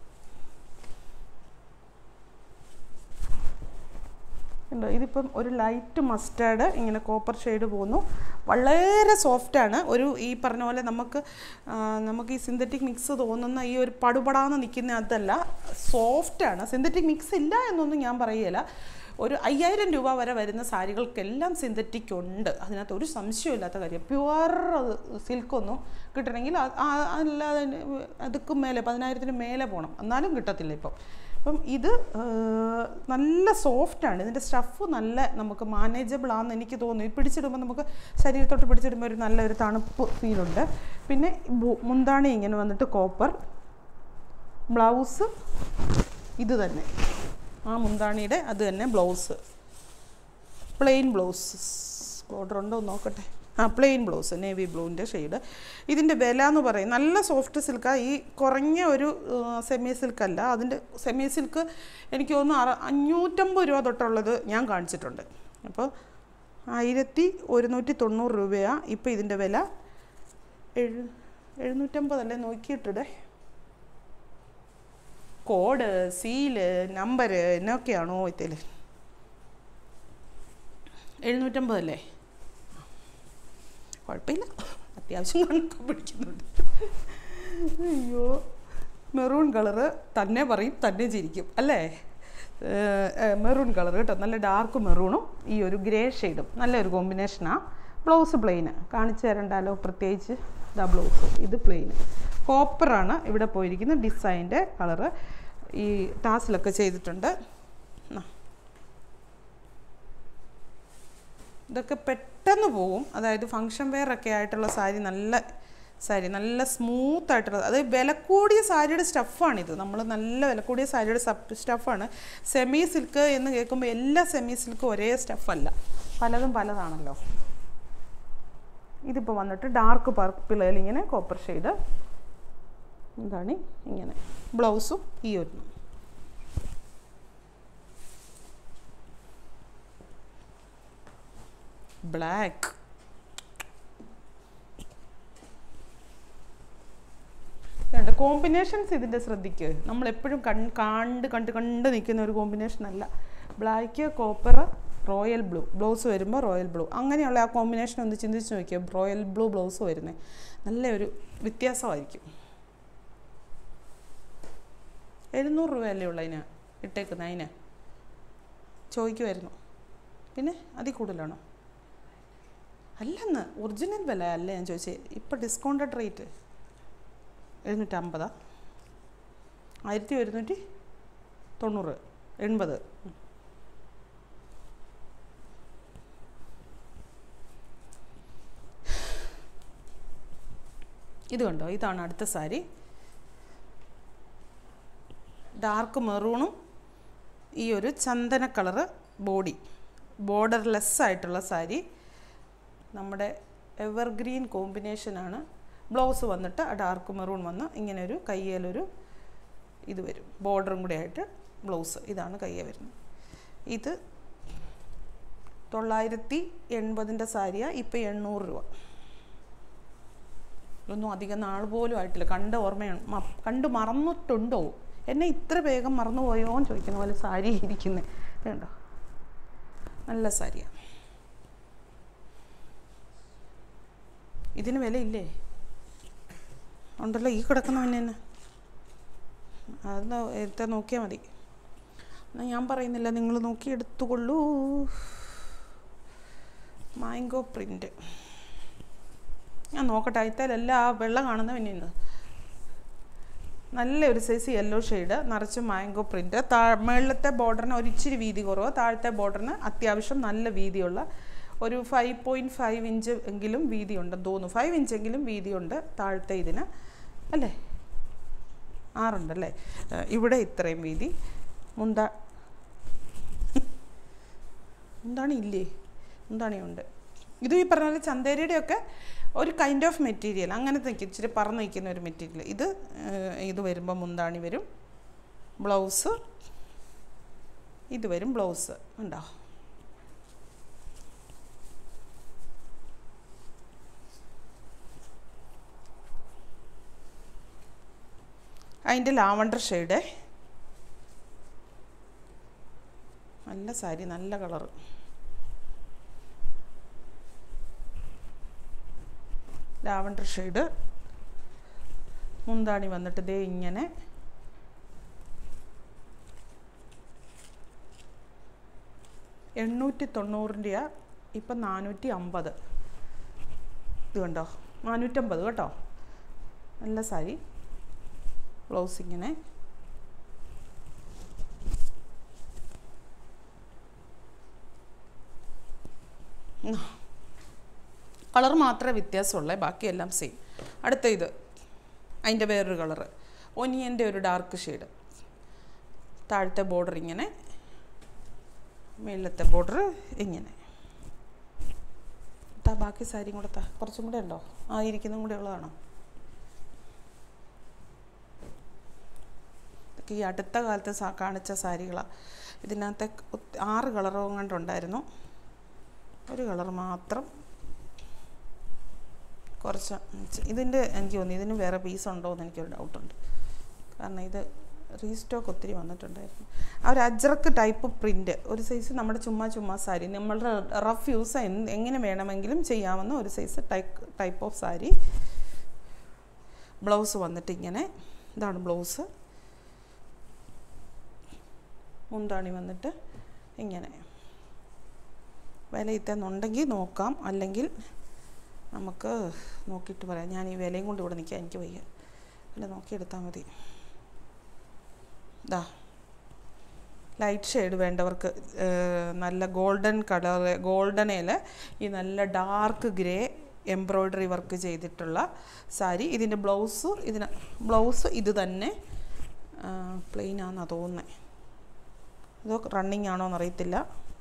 ഉണ്ടോ, ഇതിപ്പം ഒരു ലൈറ്റ് മസ്റ്റാർഡ് ഇങ്ങനെ കോപ്പർ ഷെയ്ഡ് പോകുന്നു. വളരെ സോഫ്റ്റാണ്. ഒരു ഈ പറഞ്ഞ പോലെ നമുക്ക് നമുക്ക് ഈ സിന്തറ്റിക് മിക്സ് തോന്നുന്ന ഈ ഒരു പടുപടാന്ന് നിൽക്കുന്ന അതല്ല, സോഫ്റ്റാണ്. സിന്തറ്റിക് മിക്സ് ഇല്ല എന്നൊന്നും ഞാൻ പറയുകയില്ല. ഒരു അയ്യായിരം രൂപ വരെ വരുന്ന സാരികൾക്കെല്ലാം സിന്തറ്റിക് ഉണ്ട്. അതിനകത്ത് ഒരു സംശയമില്ലാത്ത കാര്യം. പ്യുവർ സിൽക്കൊന്നും കിട്ടണമെങ്കിൽ അല്ലാതെ അതുക്കും മേലെ പതിനായിരത്തിന് മേലെ പോകണം, എന്നാലും കിട്ടത്തില്ല ഇപ്പം. അപ്പം ഇത് നല്ല സോഫ്റ്റാണ്. ഇതിൻ്റെ സ്റ്റഫ് നല്ല നമുക്ക് മാനേജബിൾ ആണെന്ന് എനിക്ക് തോന്നുന്നു. ഈ പിടിച്ചിടുമ്പോൾ നമുക്ക് ശരീരത്തോട്ട് പിടിച്ചിടുമ്പോൾ ഒരു നല്ലൊരു തണുപ്പ് ഫീലുണ്ട്. പിന്നെ മുന്താണി ഇങ്ങനെ വന്നിട്ട് കോപ്പർ, ബ്ലൗസ് ഇത് തന്നെ, ആ മുന്താണിയുടെ അത് തന്നെ ബ്ലൗസ്, പ്ലെയിൻ ബ്ലൗസ്. ബോർഡർ ഉണ്ടോ എന്ന് നോക്കട്ടെ. ആ പ്ലെയിൻ ബ്ലൗസ്, നേവി ബ്ലൂവിൻ്റെ ഷെയ്ഡ്. ഇതിൻ്റെ വില എന്ന് പറയും നല്ല സോഫ്റ്റ് സിൽക്കാണ്. ഈ കുറഞ്ഞ ഒരു സെമി സിൽക്കല്ല. അതിൻ്റെ സെമി സിൽക്ക് എനിക്ക് തോന്നുന്നു അറ അഞ്ഞൂറ്റമ്പത് രൂപ തൊട്ടുള്ളത് ഞാൻ കാണിച്ചിട്ടുണ്ട്. അപ്പോൾ ആയിരത്തി ഒരുന്നൂറ്റി തൊണ്ണൂറ് രൂപയാണ് ഇപ്പോൾ ഇതിൻ്റെ വില. എഴു എഴുന്നൂറ്റമ്പതല്ലേ നോക്കിയിട്ടിടെ. കോഡ്, സീല്, നമ്പർ എന്നൊക്കെയാണോ ഇതിൽ? എഴുന്നൂറ്റമ്പതല്ലേ? കുഴപ്പമില്ല, അത്യാവശ്യം കണക്ക് പിടിക്കുന്നുണ്ട്. അയ്യോ, മെറൂൺ കളറ് തന്നെ പറയും തന്നെ ചിരിക്കും അല്ലേ? മെറൂൺ കളർ കേട്ടോ, നല്ല ഡാർക്ക് മെറൂണും ഈ ഒരു ഗ്രേ ഷെയ്ഡും നല്ലൊരു കോമ്പിനേഷനാണ്. ബ്ലൗസ് പ്ലെയിന് കാണിച്ചു തരണ്ടല്ലോ, പ്രത്യേകിച്ച് ഇതാ ബ്ലൗസ്, ഇത് പ്ലെയിന്. കോപ്പറാണ് ഇവിടെ പോയിരിക്കുന്ന ഡിസൈൻ്റെ കളറ്. ഈ ടാസിലൊക്കെ ചെയ്തിട്ടുണ്ട്. ഇതൊക്കെ പെട്ടെന്ന് പോകും. അതായത് ഫങ്ഷൻ വെയർ ഒക്കെ ആയിട്ടുള്ള സാരി, നല്ല സാരി, നല്ല സ്മൂത്ത് ആയിട്ടുള്ളത്. അത് വില കൂടിയ സാരിയുടെ സ്റ്റഫാണിത്. നമ്മൾ നല്ല വില കൂടിയ സാരിയുടെ സ്റ്റഫാണ്. സെമി സിൽക്ക് എന്ന് കേൾക്കുമ്പോൾ എല്ലാ സെമി സിൽക്കും ഒരേ സ്റ്റഫല്ല, പലതും പലതാണല്ലോ. ഇതിപ്പോൾ വന്നിട്ട് ഡാർക്ക് പർപ്പിളിൽ ഇങ്ങനെ കോപ്പർ ഷെയ്ഡ്, എന്താണ് ഇങ്ങനെ ബ്ലൗസും ഈ ഒരു ബ്ലാക്ക്. കോമ്പിനേഷൻസ് ഇതിൻ്റെ ശ്രദ്ധിക്കുക. നമ്മളെപ്പോഴും കൺ കണ്ട് കണ്ട് കണ്ട് നിൽക്കുന്ന ഒരു കോമ്പിനേഷൻ അല്ല. Black, copper, royal blue blouse വരുമ്പോൾ റോയൽ ബ്ലൂ അങ്ങനെയുള്ള ആ കോമ്പിനേഷൻ ഒന്ന് ചിന്തിച്ച് നോക്കിയോ. റോയൽ ബ്ലൂ ബ്ലൗസ് വരുന്നത് നല്ലൊരു വ്യത്യാസമായിരിക്കും. എഴുന്നൂറ് രൂപയല്ലേ ഉള്ളതിന് ഇട്ടേക്കുന്നത്, അതിന് ചോദിക്കുമായിരുന്നു. പിന്നെ അതിൽ കൂടുതലാണോ? അല്ലെന്ന് ഒറിജിനൽ വില അല്ലേ ഞാൻ ചോദിച്ചത്. ഇപ്പം ഡിസ്കൗണ്ടഡ് റേറ്റ് എഴുന്നൂറ്റമ്പതാ, ആയിരത്തി ഒരുന്നൂറ്റി തൊണ്ണൂറ് എൺപത്. ഇത് കണ്ടോ, ഇതാണ് അടുത്ത സാരി. ഡാർക്ക് മെറൂണും ഈ ഒരു ചന്ദന കളറ് ബോഡി ബോർഡർലെസ് ആയിട്ടുള്ള സാരി. നമ്മുടെ എവർഗ്രീൻ കോമ്പിനേഷനാണ്. ബ്ലൗസ് വന്നിട്ട് ഡാർക്ക് മെറൂൺ വന്ന് ഇങ്ങനെ ഒരു കയ്യിലൊരു ഇത് വരും, ബോർഡറും കൂടെ ആയിട്ട് ബ്ലൗസ്. ഇതാണ് കയ്യെ വരുന്നത്. ഇത് തൊള്ളായിരത്തി എൺപതിൻ്റെ സാരിയാണ്, ഇപ്പം എണ്ണൂറ് രൂപ. ഇതൊന്നും അധികം നാൾ പോലും ആയിട്ടില്ല. കണ്ട ഓർമ്മയാണ്, കണ്ട് മറന്നിട്ടുണ്ടോ, എന്നെ ഇത്ര വേഗം മറന്നുപോയോ എന്ന് ചോദിക്കുന്ന പോലെ സാരി ഇരിക്കുന്നത് കണ്ടോ. നല്ല സാരിയാണ്. ഇതിന് വിലയില്ലേ? ഉണ്ടല്ലോ ഈ കിടക്കുന്ന പിന്നെ തന്നെ, അത് എടുത്താൽ നോക്കിയാൽ മതി. എന്നാൽ ഞാൻ പറയുന്നില്ല, നിങ്ങൾ നോക്കി എടുത്തുകൊള്ളൂ. മാംഗോ പ്രിൻ്റ് ഞാൻ നോക്കട്ടെ. അയത്താലല്ല ആ വെള്ള കാണുന്ന പിന്നെ നല്ലൊരു സൈസ് യെല്ലോ ഷെയ്ഡ് നിറച്ച് മാംഗോ പ്രിൻ്റ്. താ മുകളിലത്തെ ബോർഡറിന് ഒരു ഇച്ചിരി വീതി കുറവ്, താഴത്തെ ബോർഡറിന് അത്യാവശ്യം നല്ല വീതിയുള്ള ഒരു ഫൈവ് പോയിൻറ്റ് ഫൈവ് ഇഞ്ച് എങ്കിലും വീതിയുണ്ടെന്ന് തോന്നുന്നു. ഫൈവ് ഇഞ്ചെങ്കിലും വീതിയുണ്ട് താഴത്തെ ഇതിന് അല്ലേ, ആറുണ്ടല്ലേ. ഇവിടെ ഇത്രയും വീതി. മുന്താ മുന്താണി ഇല്ലേ? മുന്താണിയുണ്ട്. ഇത് ഈ പറഞ്ഞ പോലെ ചന്തേരിയുടെയൊക്കെ ഒരു കൈൻഡ് ഓഫ് മെറ്റീരിയൽ, അങ്ങനത്തെ ഇച്ചിരി പറന്ന് നിൽക്കുന്ന ഒരു മെറ്റീരിയൽ. ഇത് ഇത് വരുമ്പോൾ മുന്താണി വരും, ബ്ലൗസ് ഇത് വരും, ബ്ലൗസ് ഉണ്ടോ. അതിൻ്റെ ലാവണ്ടർ ഷെയ്ഡ്, നല്ല സാരി, നല്ല കളറ്. ലാവണ്ടർ ഷെയ്ഡ്, മുന്താണി വന്നിട്ട് ദേ ഇങ്ങനെ എണ്ണൂറ്റി തൊണ്ണൂറിൻ്റെയാ, ഇപ്പം നാനൂറ്റി അമ്പത്. ഇത് കണ്ടോ, നാനൂറ്റമ്പത് കേട്ടോ. നല്ല സാരി. ബ്ലൗസ് ഇങ്ങനെ, കളർ മാത്രമേ വ്യത്യാസമുള്ളേ, ബാക്കിയെല്ലാം സെയിം. അടുത്ത ഇത് അതിൻ്റെ വേറൊരു കളറ്, ഒനിയൻ്റെ ഒരു ഡാർക്ക് ഷെയ്ഡ്. താഴത്തെ ബോർഡർ ഇങ്ങനെ, മേളത്തെ ബോർഡർ ഇങ്ങനെ. താ ബാക്കി സാരിയും കൂടെ താ, കുറച്ചും കൂടെ ഉണ്ടോ? ആ ഇരിക്കുന്നതും കൂടെ ഉള്ളതാണോ? ഇതൊക്കെ ഈ അടുത്ത കാലത്ത് സാ കാണിച്ച സാരികളാണ്. ഇതിനകത്തെ ആറ് കളറും കണ്ടുണ്ടായിരുന്നു, ഒരു കളർ മാത്രം കുറച്ച്. ഇതിൻ്റെ എനിക്ക് തോന്നി ഇതിന് വേറെ പീസ് ഉണ്ടോ എന്ന് എനിക്കൊരു ഡൗട്ടുണ്ട്. കാരണം ഇത് റീസ്റ്റോക്ക് ഒത്തിരി വന്നിട്ടുണ്ടായിരുന്നു. ആ ഒരു അജ്രക്ക് ടൈപ്പ് പ്രിൻ്റ്, ഒരു സൈസ് നമ്മുടെ ചുമ്മാ ചുമ്മാ സാരി, നമ്മളുടെ റഫ് യൂസ് എങ്ങനെ വേണമെങ്കിലും ചെയ്യാവുന്ന ഒരു size type type of sari. Blouse വന്നിട്ട് ഇങ്ങനെ, ഇതാണ് ബ്ലൗസ്. മുന്താണി വന്നിട്ട് ഇങ്ങനെ. വില ഇത്തെന്നുണ്ടെങ്കിൽ നോക്കാം, അല്ലെങ്കിൽ നമുക്ക് നോക്കിയിട്ട് പറയാം. ഞാൻ ഈ വിലയും കൊണ്ട് ഇവിടെ നിൽക്കാം, എനിക്ക് വയ്യ. അല്ല നോക്കിയെടുത്താൽ മതി. ഇതാ ലൈറ്റ് ഷെയ്ഡ് വേണ്ടവർക്ക് നല്ല ഗോൾഡൻ കളർ, ഗോൾഡനേൽ ഈ നല്ല ഡാർക്ക് ഗ്രേ എംബ്രോയ്ഡറി വർക്ക് ചെയ്തിട്ടുള്ള സാരി. ഇതിൻ്റെ ബ്ലൗസ് ഇതിന് ബ്ലൗസ് ഇത് തന്നെ പ്ലെയിൻ ആണെന്നാണ് തോന്നുന്നത്. ഇതോ റണ്ണിങ് ആണോ എന്നറിയത്തില്ല.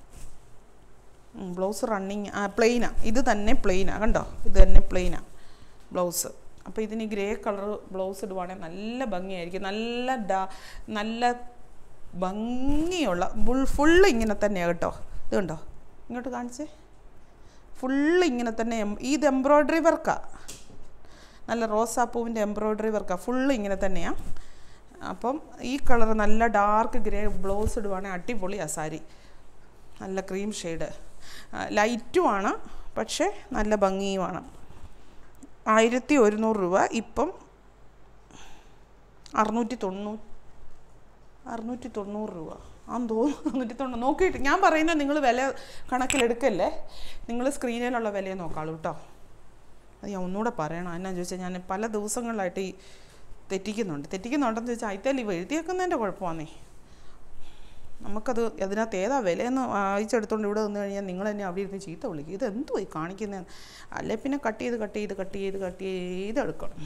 ബ്ലൗസ് റണ്ണിങ് ആ പ്ലെയിനാണ്, ഇത് തന്നെ പ്ലെയിനാണ് കണ്ടോ, ഇത് തന്നെ പ്ലെയിനാണ് ബ്ലൗസ്. അപ്പോൾ ഇതിന് ഗ്രേ കളർ ബ്ലൗസ് ഇടുവാണെങ്കിൽ നല്ല ഭംഗിയായിരിക്കും. നല്ല ഡാ നല്ല ഭംഗിയുള്ള ഫുൾ ഫുള്ള് ഇങ്ങനെ തന്നെയാണ് കേട്ടോ. ഇത് കണ്ടോ, ഇങ്ങോട്ട് കാണിച്ചേ, ഫുള്ള് ഇങ്ങനെ തന്നെ. ഇത് എംബ്രോയ്ഡറി വർക്കാണ്, നല്ല റോസാപ്പൂവിൻ്റെ എംബ്രോയ്ഡറി വർക്കാണ്, ഫുള്ള് ഇങ്ങനെ തന്നെയാണ്. അപ്പം ഈ കളർ നല്ല ഡാർക്ക് ഗ്രേ ബ്ലൗസ് ഇടുവാണെങ്കിൽ അടിപൊളിയാണ് സാരി. നല്ല ക്രീം ഷെയ്ഡ്, ലൈറ്റുമാണ് പക്ഷേ നല്ല ഭംഗിയുമാണ്. ആയിരത്തി ഒരുന്നൂറ് രൂപ, ഇപ്പം അറുന്നൂറ്റി തൊണ്ണൂറ് അറുന്നൂറ്റി തൊണ്ണൂറ് രൂപ ആന്ന് തോന്നുന്നു. അറുന്നൂറ്റി തൊണ്ണൂറ് നോക്കിയിട്ട് ഞാൻ പറയുന്നത് നിങ്ങൾ വില കണക്കിലെടുക്കല്ലേ, നിങ്ങൾ സ്ക്രീനിലുള്ള വിലയെ നോക്കാളൂ കേട്ടോ. അത് ഞാൻ ഒന്നുകൂടെ പറയണം. എന്നാന്ന് ചോദിച്ചാൽ ഞാൻ പല ദിവസങ്ങളിലായിട്ട് ഈ തെറ്റിക്കുന്നുണ്ട് തെറ്റിക്കുന്നുണ്ടെന്ന് ചോദിച്ചാൽ അയത്തേൽ ഇവ എഴുതിയേക്കുന്നതിൻ്റെ കുഴപ്പമാണേ. നമുക്കത് അതിനകത്ത് ഏതാ വിലയെന്ന് വായിച്ചെടുത്തോണ്ട് ഇവിടെ വന്നു കഴിഞ്ഞാൽ നിങ്ങൾ തന്നെ അവിടെ ഇരുന്ന് ചീത്ത വിളിക്കും. ഇത് എന്തോ ഈ കാണിക്കുന്നതെന്ന്. അല്ലെ പിന്നെ കട്ട് ചെയ്ത് കട്ട് ചെയ്ത് കട്ട് ചെയ്ത് കട്ട് ചെയ്ത് എടുക്കണം.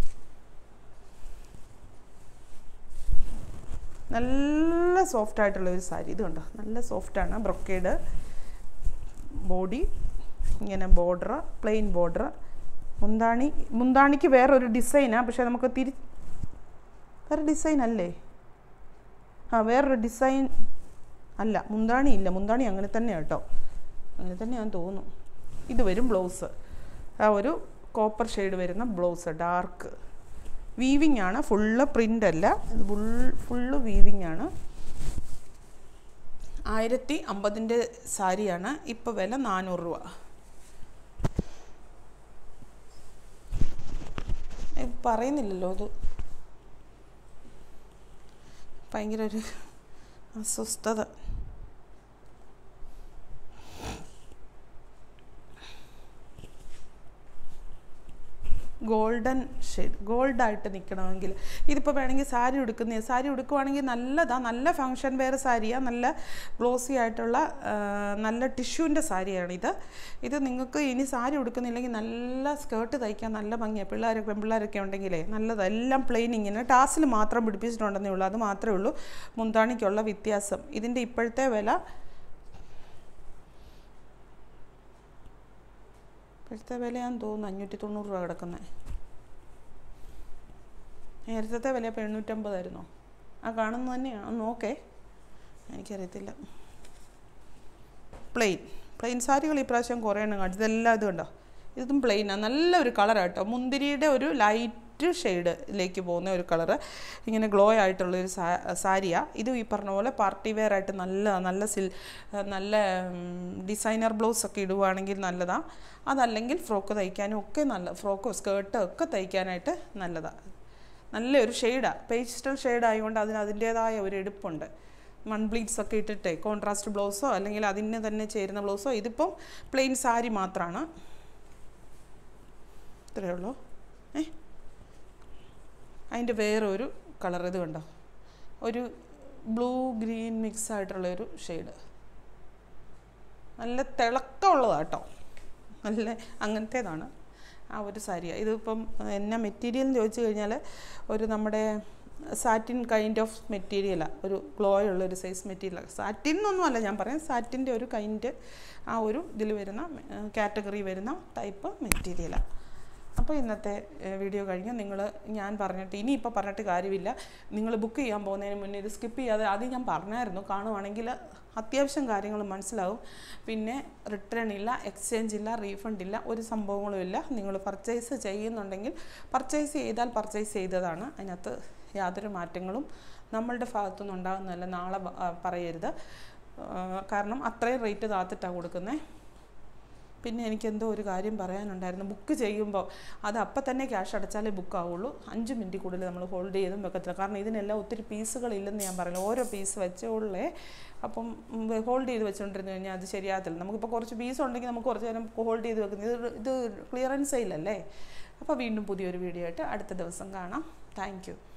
നല്ല സോഫ്റ്റ് ആയിട്ടുള്ള ഒരു സാരി. ഇത് കണ്ടോ, നല്ല സോഫ്റ്റാണ്. ബ്രൊക്കേഡ് ബോഡി, ഇങ്ങനെ ബോർഡർ, പ്ലെയിൻ ബോർഡർ. മുന്താണി മുന്താണിക്ക് വേറൊരു ഡിസൈനാണ്, പക്ഷേ നമുക്ക് തിരി വേറെ ഡിസൈൻ അല്ലേ? ആ വേറൊരു ഡിസൈൻ അല്ല, മുന്താണി ഇല്ല. മുന്താണി അങ്ങനെ തന്നെയാണ് കേട്ടോ, അങ്ങനെ തന്നെയാണെന്ന് തോന്നുന്നു. ഇത് വരും ബ്ലൗസ്, ആ ഒരു കോപ്പർ ഷെയ്ഡ് വരുന്ന ബ്ലൗസ്, ഡാർക്ക് വീവിങ് ആണ്, ഫുള്ള് പ്രിൻ്റ് അല്ല, ഇത് ഫുൾ ഫുള്ള് വീവിങ് ആണ്. ആയിരത്തി അമ്പതിൻ്റെ സാരിയാണ്, ഇപ്പോൾ വില നാനൂറ് രൂപ. പറയുന്നില്ലല്ലോ, അത് ഭയങ്കര ഒരു അസ്വസ്ഥത. ഗോൾഡൻ ഷെയ്ഡ്, ഗോൾഡായിട്ട് നിൽക്കണമെങ്കിൽ ഇതിപ്പോൾ വേണമെങ്കിൽ സാരി ഉടുക്കുന്ന സാരി ഉടുക്കുവാണെങ്കിൽ നല്ലതാണ്, നല്ല ഫങ്ഷൻ വെയർ സാരിയാണ്, നല്ല ഗ്ലോസി ആയിട്ടുള്ള നല്ല ടിഷ്യൂവിൻ്റെ സാരിയാണിത്. ഇത് നിങ്ങൾക്ക് ഇനി സാരി ഉടുക്കുന്നില്ലെങ്കിൽ നല്ല സ്കേർട്ട് തയ്ക്കാൻ നല്ല ഭംഗിയാണ്. പിള്ളേരൊക്കെ പെൺപിള്ളേരൊക്കെ ഉണ്ടെങ്കിലേ നല്ലത്. എല്ലാം പ്ലെയിൻ ഇങ്ങനെ ടാസിൽ മാത്രം പിടിപ്പിച്ചിട്ടുണ്ടെന്നേ ഉള്ളൂ, അത് മാത്രമേ ഉള്ളൂ മുന്താണിക്കുള്ള വ്യത്യാസം. ഇതിൻ്റെ ഇപ്പോഴത്തെ വില ഇപ്പോഴത്തെ വിലയാണെന്ന് തോന്നുന്നു അഞ്ഞൂറ്റി തൊണ്ണൂറ് രൂപ കിടക്കുന്നത്. നേരത്തെ വില ഇപ്പോൾ എണ്ണൂറ്റമ്പതായിരുന്നോ? ആ കാണുന്നത് തന്നെയാണ്, നോക്കേ, എനിക്കറിയത്തില്ല. പ്ലെയിൻ പ്ലെയിൻ സാരികൾ ഇപ്രാവശ്യം കുറേ എണ്ണം കാണിച്ചു. ഇതെല്ലാം ഇത് കണ്ടോ, ഇതും പ്ലെയിനാണ്. നല്ലൊരു കളറാണ് കേട്ടോ, മുന്തിരിയുടെ ഒരു ലൈറ്റ് ഷെയ്ഡിലേക്ക് പോകുന്ന ഒരു കളറ്, ഇങ്ങനെ ഗ്ലോ ആയിട്ടുള്ളൊരു സാ സാരിയാണ് ഇത്. ഈ പറഞ്ഞ പോലെ പാർട്ടി വെയർ ആയിട്ട് നല്ല നല്ല സിൽ നല്ല ഡിസൈനർ ബ്ലൗസൊക്കെ ഇടുവാണെങ്കിൽ നല്ലതാണ്. അതല്ലെങ്കിൽ ഫ്രോക്ക് തയ്ക്കാനും ഒക്കെ നല്ല, ഫ്രോക്കോ സ്കേർട്ടോ ഒക്കെ തയ്ക്കാനായിട്ട് നല്ലതാണ്. നല്ലൊരു ഷെയ്ഡാണ്, പേസ്റ്റൽ ഷെയ്ഡ് ആയതുകൊണ്ട് അതിന് അതിൻ്റേതായ ഒരു എടുപ്പുണ്ട്. മൺ ബ്ലീഡ്സ് ഒക്കെ ഇട്ടിട്ടേ കോൺട്രാസ്റ്റ് ബ്ലൗസോ അല്ലെങ്കിൽ അതിന് തന്നെ ചേരുന്ന ബ്ലൗസോ. ഇതിപ്പം പ്ലെയിൻ സാരി മാത്രമാണ്. ഇത്രയേ ഉള്ളൂ. ഏ അതിൻ്റെ വേറൊരു കളർ ഇത് കണ്ടോ, ഒരു ബ്ലൂ ഗ്രീൻ മിക്സ് ആയിട്ടുള്ളൊരു ഷെയ്ഡ്, നല്ല തിളക്കമുള്ളതാണ് കേട്ടോ, നല്ല അങ്ങനത്തേതാണ് ആ ഒരു സാരിയാണ്. ഇതിപ്പം എന്നാ മെറ്റീരിയൽ എന്ന് ചോദിച്ചു കഴിഞ്ഞാൽ ഒരു നമ്മുടെ സാറ്റിൻ കൈൻഡ് ഓഫ് മെറ്റീരിയലാണ്, ഒരു ഗ്ലോ ഉള്ളൊരു സൈസ് മെറ്റീരിയലാണ്. സാറ്റിൻ എന്നൊന്നുമല്ല ഞാൻ പറയാം, സാറ്റിൻ്റെ ഒരു കൈൻഡ് ആ ഒരു ഇതിൽ വരുന്ന കാറ്റഗറി വരുന്ന ടൈപ്പ് മെറ്റീരിയലാണ്. അപ്പോൾ ഇന്നത്തെ വീഡിയോ കഴിഞ്ഞ് നിങ്ങൾ ഞാൻ പറഞ്ഞിട്ട് ഇനിയിപ്പോൾ പറഞ്ഞിട്ട് കാര്യമില്ല. നിങ്ങൾ ബുക്ക് ചെയ്യാൻ പോകുന്നതിന് മുന്നേ ഇത് സ്കിപ്പ് ചെയ്യാതെ, ആദ്യം ഞാൻ പറഞ്ഞായിരുന്നു, കാണുവാണെങ്കിൽ അത്യാവശ്യം കാര്യങ്ങൾ മനസ്സിലാവും. പിന്നെ റിട്ടേൺ ഇല്ല, എക്സ്ചേഞ്ച് ഇല്ല, റീഫണ്ട് ഇല്ല, ഒരു സംഭവങ്ങളും ഇല്ല. നിങ്ങൾ പർച്ചേസ് ചെയ്യുന്നുണ്ടെങ്കിൽ പർച്ചേസ് ചെയ്താൽ പർച്ചേസ് ചെയ്തതാണ്, അതിനകത്ത് യാതൊരു മാറ്റങ്ങളും നമ്മളുടെ ഭാഗത്തുനിന്ന് ഉണ്ടാകുന്നതല്ല. നാളെ പറയരുത്, കാരണം അത്രയും റേറ്റ് താത്തിട്ടാണ് കൊടുക്കുന്നത്. പിന്നെ എനിക്കെന്തോ ഒരു കാര്യം പറയാനുണ്ടായിരുന്നു. ബുക്ക് ചെയ്യുമ്പോൾ അത് അപ്പം തന്നെ ക്യാഷ് അടച്ചാലേ ബുക്ക് ആവുള്ളൂ. അഞ്ച് മിനിറ്റ് കൂടുതൽ നമ്മൾ ഹോൾഡ് ചെയ്തും വെക്കത്തില്ല, കാരണം ഇതിനെല്ലാം ഒത്തിരി പീസുകളില്ലെന്ന് ഞാൻ പറഞ്ഞു, ഓരോ പീസ് വെച്ചോളേ. അപ്പം ഹോൾഡ് ചെയ്ത് വെച്ചുകൊണ്ടിരുന്നു കഴിഞ്ഞാൽ അത് ശരിയാകത്തില്ല. നമുക്കിപ്പോൾ കുറച്ച് പീസ് ഉണ്ടെങ്കിൽ നമുക്ക് കുറച്ച് നേരം ഹോൾഡ് ചെയ്ത് വെക്കുന്നത്, ഇത് ഇത് ക്ലിയറൻസ് സെയിലല്ലേ. അപ്പോൾ വീണ്ടും പുതിയൊരു വീഡിയോ ആയിട്ട് അടുത്ത ദിവസം കാണാം. Thank U.